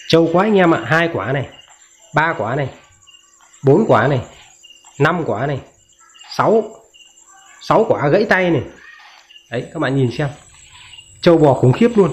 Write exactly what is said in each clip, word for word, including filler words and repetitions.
Trâu quá anh em ạ. Hai quả này, ba quả này, bốn quả này, năm quả này, sáu sáu quả gãy tay này. Đấy các bạn nhìn xem, trâu bò khủng khiếp luôn.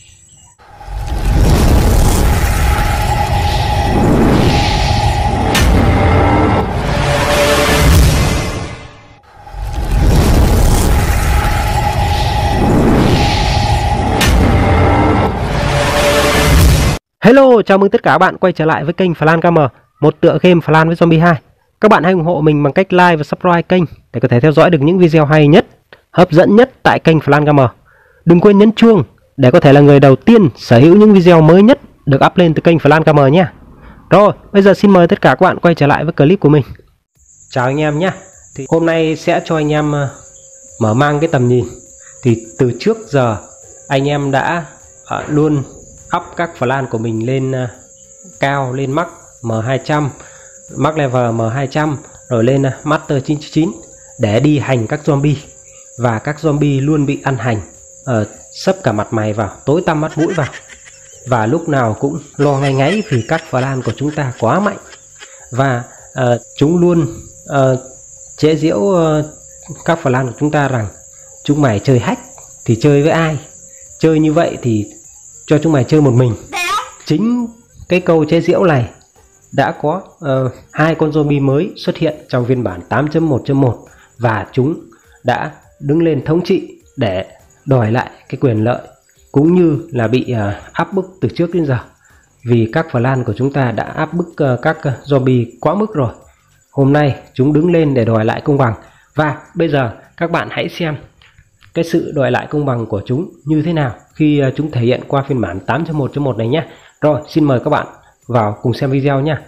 Hello, chào mừng tất cả các bạn quay trở lại với kênh Flan ca em, một tựa game Flan với Zombie hai. Các bạn hãy ủng hộ mình bằng cách like và subscribe kênh để có thể theo dõi được những video hay nhất, hấp dẫn nhất tại kênh Flan ca em. Đừng quên nhấn chuông để có thể là người đầu tiên sở hữu những video mới nhất được up lên từ kênh Flan ca em nhé. Rồi, bây giờ xin mời tất cả các bạn quay trở lại với clip của mình. Chào anh em nhé. Thì hôm nay sẽ cho anh em mở mang cái tầm nhìn. Thì từ trước giờ anh em đã uh, luôn up các Flan của mình lên uh, cao, lên max M hai trăm, max level M hai trăm, rồi lên uh, master chín chín để đi hành các zombie. Và các zombie luôn bị ăn hành, uh, sấp cả mặt mày vào, tối tăm mắt mũi vào, và lúc nào cũng lo ngay ngáy vì các Flan của chúng ta quá mạnh. Và uh, chúng luôn uh, chế giễu uh, các Flan của chúng ta rằng chúng mày chơi hack thì chơi với ai, chơi như vậy thì cho chúng mày chơi một mình. Chính cái câu chế giễu này đã có uh, hai con zombie mới xuất hiện trong phiên bản tám chấm một chấm một, và chúng đã đứng lên thống trị để đòi lại cái quyền lợi cũng như là bị uh, áp bức từ trước đến giờ, vì các Flan của chúng ta đã áp bức uh, các uh, zombie quá mức rồi. Hôm nay chúng đứng lên để đòi lại công bằng, và bây giờ các bạn hãy xem cái sự đòi lại công bằng của chúng như thế nào khi uh, chúng thể hiện qua phiên bản tám chấm một chấm một này nhé. Rồi, xin mời các bạn vào cùng xem video nhé.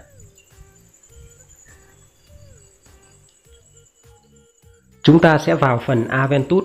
Chúng ta sẽ vào phần Aventus.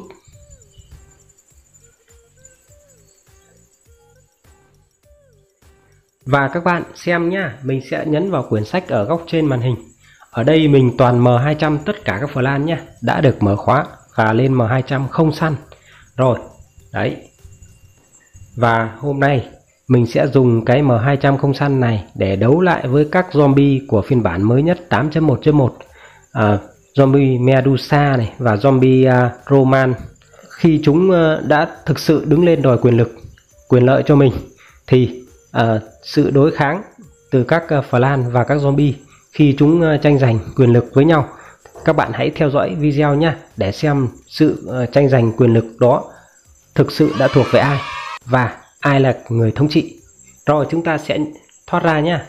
Và các bạn xem nhá, mình sẽ nhấn vào quyển sách ở góc trên màn hình. Ở đây mình toàn M hai trăm tất cả các Flan nhé, đã được mở khóa và lên M hai trăm không săn. Rồi, đấy. Và hôm nay mình sẽ dùng cái M hai trăm không săn này để đấu lại với các zombie của phiên bản mới nhất tám chấm một chấm một. à, Zombie Medusa này và zombie uh, Roman. Khi chúng uh, đã thực sự đứng lên đòi quyền lực, quyền lợi cho mình, thì uh, sự đối kháng từ các uh, Flan và các zombie khi chúng uh, tranh giành quyền lực với nhau. Các bạn hãy theo dõi video nhé để xem sự uh, tranh giành quyền lực đó thực sự đã thuộc về ai và ai là người thống trị. Rồi chúng ta sẽ thoát ra nhé.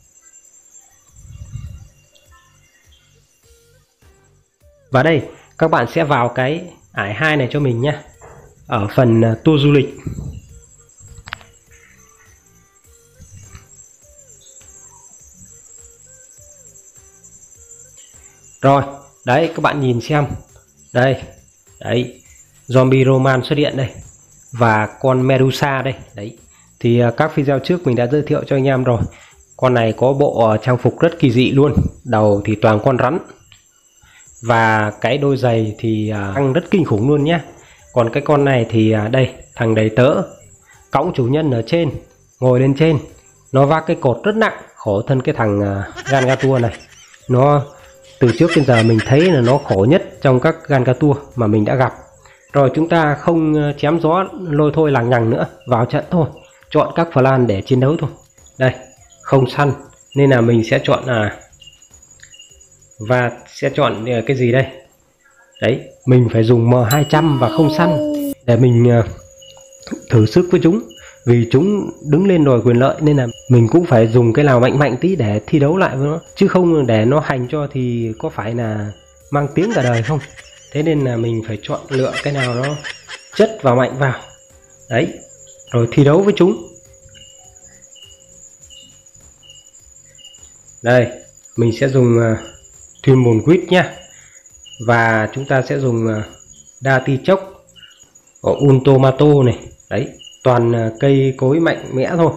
Và đây các bạn sẽ vào cái ải hai này cho mình nhé, ở phần uh, tour du lịch. Rồi, đấy các bạn nhìn xem. Đây, đấy, zombie Roman xuất hiện đây, và con Medusa đây. Đấy, thì uh, các video trước mình đã giới thiệu cho anh em rồi. Con này có bộ uh, trang phục rất kỳ dị luôn. Đầu thì toàn con rắn, và cái đôi giày thì uh, tăng rất kinh khủng luôn nhé. Còn cái con này thì uh, đây, thằng đầy tớ cõng chủ nhân ở trên, ngồi lên trên, nó vác cái cột rất nặng. Khổ thân cái thằng uh, Gangatua này, nó từ trước đến giờ mình thấy là nó khổ nhất trong các Gangatua mà mình đã gặp. Rồi chúng ta không chém gió lôi thôi lằng nhằng nữa, vào trận thôi, chọn các Flan để chiến đấu thôi. Đây, không săn nên là mình sẽ chọn à và sẽ chọn cái gì đây? Đấy, mình phải dùng M hai trăm và không săn để mình uh, thử sức với chúng, vì chúng đứng lên đòi quyền lợi nên là mình cũng phải dùng cái nào mạnh mạnh tí để thi đấu lại với nó, chứ không để nó hành cho thì có phải là mang tiếng cả đời không. Thế nên là mình phải chọn lựa cái nào nó chất và mạnh vào, đấy, rồi thi đấu với chúng. Đây, mình sẽ dùng uh, Thimbleweed nhé, và chúng ta sẽ dùng uh, Datichok, Untomato này, đấy, toàn uh, cây cối mạnh mẽ thôi.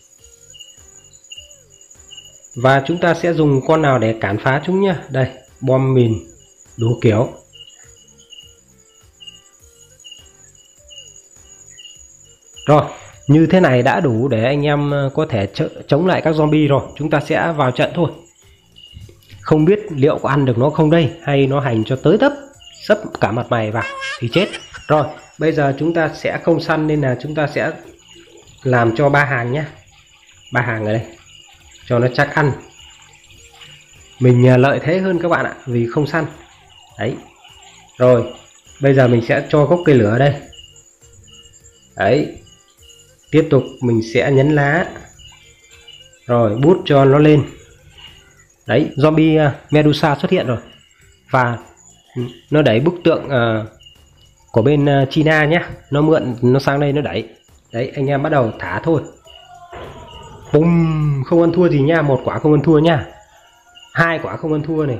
Và chúng ta sẽ dùng con nào để cản phá chúng nhé. Đây, bom mìn đủ kiểu. Rồi, Như thế này đã đủ để anh em có thể chống lại các zombie rồi. Chúng ta sẽ vào trận thôi. Không biết liệu có ăn được nó không đây, hay nó hành cho tới tấp sấp cả mặt mày vào thì chết. Rồi bây giờ chúng ta sẽ không săn nên là chúng ta sẽ làm cho ba hàng nhé. Ba hàng ở đây cho nó chắc ăn. Mình lợi thế hơn các bạn ạ, vì không săn. Đấy. Rồi bây giờ mình sẽ cho gốc cây lửa ở đây. Đấy. Tiếp tục mình sẽ nhấn lá. Rồi bút cho nó lên. Đấy, zombie uh, Medusa xuất hiện rồi. Và nó đẩy bức tượng uh, của bên uh, China nhé. Nó mượn, nó sang đây nó đẩy. Đấy, anh em bắt đầu thả thôi. Bum, không ăn thua gì nha. Một quả không ăn thua nha. Hai quả không ăn thua này.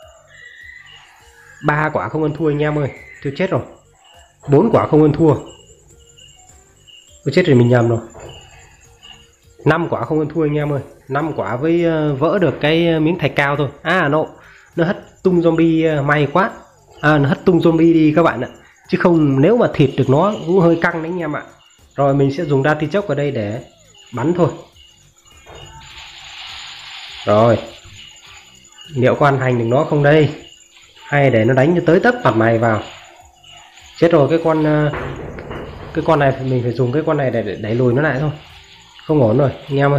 Ba quả không ăn thua anh em ơi. Tôi chết rồi. Bốn quả không ăn thua. Tôi chết rồi, mình nhầm rồi. Năm quả không ăn thua anh em ơi. Năm quả với uh, vỡ được cái miếng thạch cao thôi. À nộ, nó hất tung zombie, uh, may quá. À, nó hất tung zombie đi các bạn ạ. Chứ không nếu mà thịt được nó cũng hơi căng đấy anh em ạ. Rồi mình sẽ dùng đa ti chốc ở đây để bắn thôi. Rồi. Liệu có ăn hành được nó không đây? Hay để nó đánh cho tới tấp mặt mày vào. Chết rồi, cái con uh, cái con này mình phải dùng cái con này để, để đẩy lùi nó lại thôi. Không ổn rồi anh em ơi.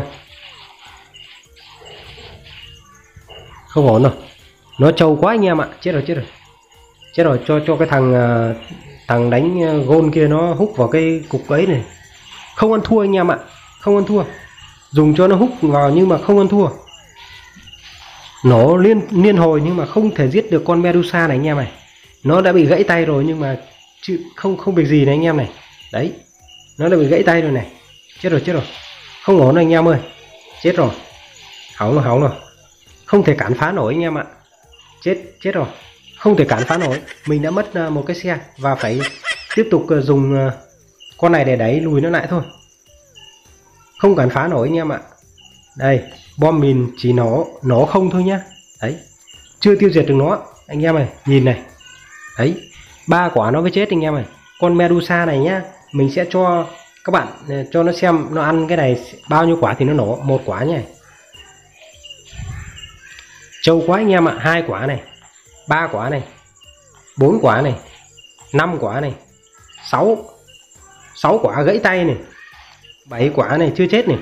Không ổn rồi. Nó trâu quá anh em ạ. Chết rồi chết rồi. Chết rồi, cho cho cái thằng thằng đánh gôn kia nó hút vào cái cục ấy này. Không ăn thua anh em ạ. Không ăn thua. Dùng cho nó hút vào nhưng mà không ăn thua. Nổ liên liên hồi nhưng mà không thể giết được con Medusa này anh em này. Nó đã bị gãy tay rồi nhưng mà chứ không không việc gì này anh em này. Đấy. Nó đã bị gãy tay rồi này. Chết rồi chết rồi. Không ổn anh em ơi. Chết rồi. Hỏng rồi hỏng rồi. Không thể cản phá nổi anh em ạ. Chết chết rồi. Không thể cản phá nổi. Mình đã mất một cái xe và phải tiếp tục dùng con này để đẩy lùi nó lại thôi. Không cản phá nổi anh em ạ. Đây, bom mìn chỉ nổ nổ không thôi nhá. Đấy. Chưa tiêu diệt được nó anh em này, nhìn này. Đấy, ba quả nó mới chết anh em này. Con Medusa này nhá, mình sẽ cho các bạn cho nó xem nó ăn cái này bao nhiêu quả thì nó nổ. Một quả nhá. Trâu quá anh em ạ. Hai quả này, ba quả này, bốn quả này, năm quả này, sáu sáu quả gãy tay này, bảy quả này chưa chết này,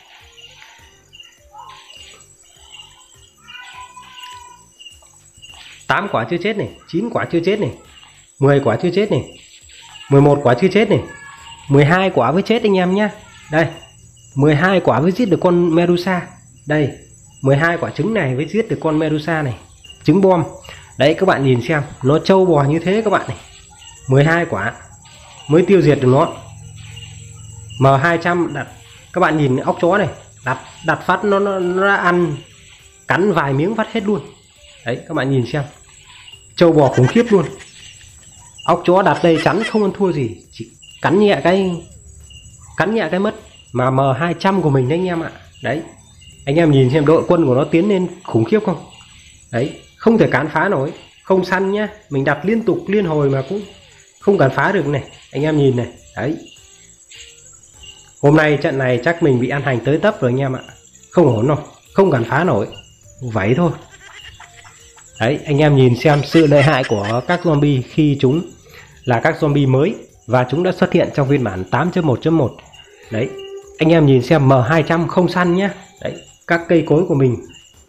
tám quả chưa chết này, chín quả chưa chết này, mười quả chưa chết này, mười một quả chưa chết này, mười hai quả với chết anh em nhá. Đây, mười hai quả với giết được con Medusa. Đây, mười hai quả trứng này với giết được con Medusa này, trứng bom. Đấy các bạn nhìn xem, nó trâu bò như thế các bạn này. mười hai quả mới tiêu diệt được nó. M hai trăm đặt, các bạn nhìn ốc chó này, đặt đặt phát nó nó, nó đã ăn cắn vài miếng phát hết luôn. Đấy các bạn nhìn xem. Trâu bò khủng khiếp luôn. Ốc chó đặt đây chắn không ăn thua gì, chỉ cắn nhẹ cái cắn nhẹ cái mất. Mà M hai trăm của mình đấy anh em ạ. Đấy. Anh em nhìn xem đội quân của nó tiến lên khủng khiếp không? Đấy, không thể cản phá nổi. Không săn nhá, mình đặt liên tục liên hồi mà cũng không cản phá được này. Anh em nhìn này, đấy. Hôm nay trận này chắc mình bị ăn hành tới tấp rồi anh em ạ. Không ổn đâu, không cản phá nổi. Vậy thôi. Đấy, anh em nhìn xem sự lợi hại của các zombie khi chúng là các zombie mới và chúng đã xuất hiện trong phiên bản tám chấm một chấm một. Đấy, anh em nhìn xem M hai trăm không săn nhá. Đấy, các cây cối của mình.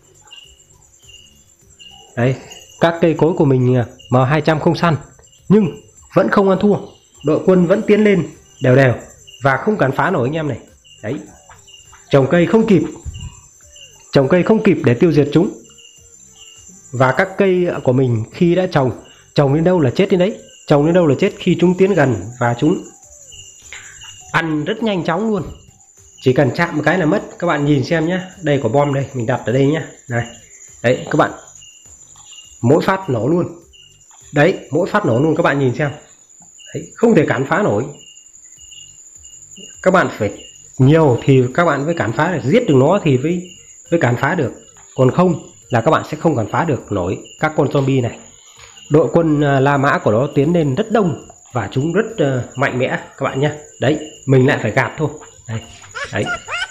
Đấy, các cây cối của mình M hai trăm không săn nhưng vẫn không ăn thua. Đội quân vẫn tiến lên đều đều và không cản phá nổi anh em này. Đấy. Trồng cây không kịp. Trồng cây không kịp để tiêu diệt chúng. Và các cây của mình khi đã trồng, trồng đến đâu là chết đến đấy. Trồng đến đâu là chết khi chúng tiến gần và chúng ăn rất nhanh chóng luôn. Chỉ cần chạm một cái là mất. Các bạn nhìn xem nhé. Đây có bom đây, mình đặt ở đây nhé. Này. Đấy các bạn. Mỗi phát nổ luôn. Đấy, mỗi phát nổ luôn các bạn nhìn xem. Đấy, không thể cản phá nổi. Các bạn phải nhiều thì các bạn mới cản phá được, giết được nó thì mới mới cản phá được. Còn không là các bạn sẽ không cản phá được nổi các con zombie này. Đội quân La Mã của nó tiến lên rất đông và chúng rất uh, mạnh mẽ các bạn nhé. Đấy, mình lại phải gạt thôi. Đây, đấy.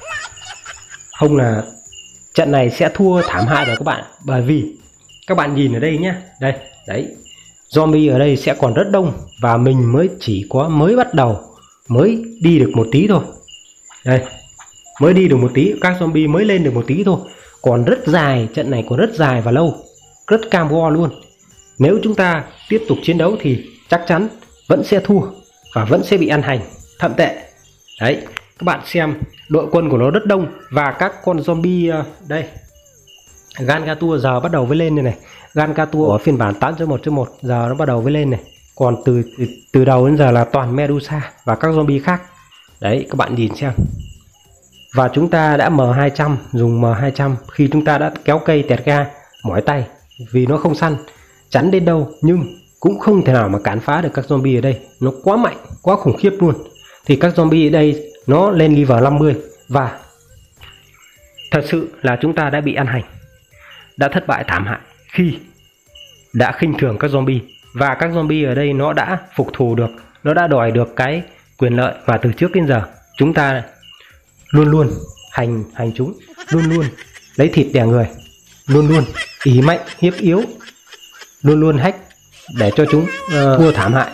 Không là trận này sẽ thua thảm hại rồi các bạn, bởi vì các bạn nhìn ở đây nhé, đây, đấy, zombie ở đây sẽ còn rất đông và mình mới chỉ có mới bắt đầu, mới đi được một tí thôi. Đây, mới đi được một tí, các zombie mới lên được một tí thôi, còn rất dài, trận này còn rất dài và lâu, rất cam go luôn. Nếu chúng ta tiếp tục chiến đấu thì chắc chắn vẫn sẽ thua và vẫn sẽ bị ăn hành thậm tệ. Đấy, các bạn xem đội quân của nó rất đông và các con zombie đây, Gangatua giờ bắt đầu với lên này này. Gangatua ở phiên bản tám chấm một chấm một giờ nó bắt đầu với lên này. Còn từ, từ từ đầu đến giờ là toàn Medusa và các zombie khác. Đấy, các bạn nhìn xem. Và chúng ta đã M hai trăm, dùng M hai trăm khi chúng ta đã kéo cây tẹt ga mỏi tay vì nó không săn chắn đến đâu, nhưng cũng không thể nào mà cản phá được các zombie ở đây, nó quá mạnh, quá khủng khiếp luôn. Thì các zombie ở đây nó lên level năm mươi và thật sự là chúng ta đã bị ăn hành, đã thất bại thảm hại khi đã khinh thường các zombie. Và các zombie ở đây nó đã phục thù được, nó đã đòi được cái quyền lợi, và từ trước đến giờ chúng ta luôn luôn hành hành chúng, luôn luôn lấy thịt đẻ người, luôn luôn ỷ mạnh hiếp yếu, luôn luôn hack để cho chúng uh, thua thảm hại,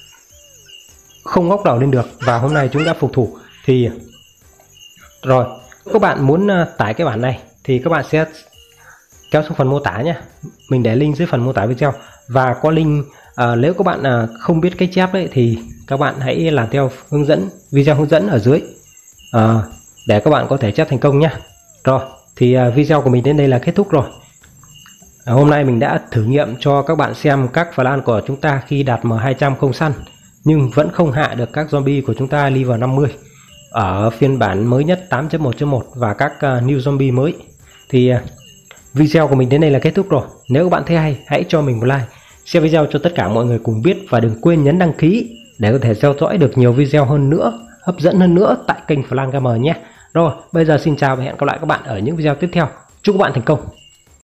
không ngóc đầu lên được. Và hôm nay chúng đã phục thủ. Thì rồi, các bạn muốn uh, tải cái bản này thì các bạn sẽ kéo xuống phần mô tả nhé, mình để link dưới phần mô tả video. Và có link uh, nếu các bạn uh, không biết cách chép đấy thì các bạn hãy làm theo hướng dẫn, video hướng dẫn ở dưới uh, để các bạn có thể chép thành công nhé. Rồi, thì uh, video của mình đến đây là kết thúc rồi. À, hôm nay mình đã thử nghiệm cho các bạn xem các plan của chúng ta khi đạt M hai trăm không săn nhưng vẫn không hạ được các zombie của chúng ta level năm mươi ở phiên bản mới nhất tám chấm một chấm một và các uh, new zombie mới. Thì uh, video của mình đến đây là kết thúc rồi. Nếu các bạn thấy hay, hãy cho mình một like, share video cho tất cả mọi người cùng biết, và đừng quên nhấn đăng ký để có thể theo dõi được nhiều video hơn nữa, hấp dẫn hơn nữa tại kênh Flan Gamer nhé. Rồi, bây giờ xin chào và hẹn gặp lại các bạn ở những video tiếp theo. Chúc các bạn thành công.